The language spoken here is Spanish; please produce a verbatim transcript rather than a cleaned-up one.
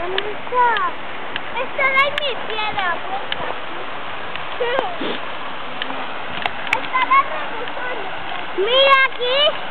¿Dónde está? Estará en mi piedra, sí. Estará regresando. Mira aquí.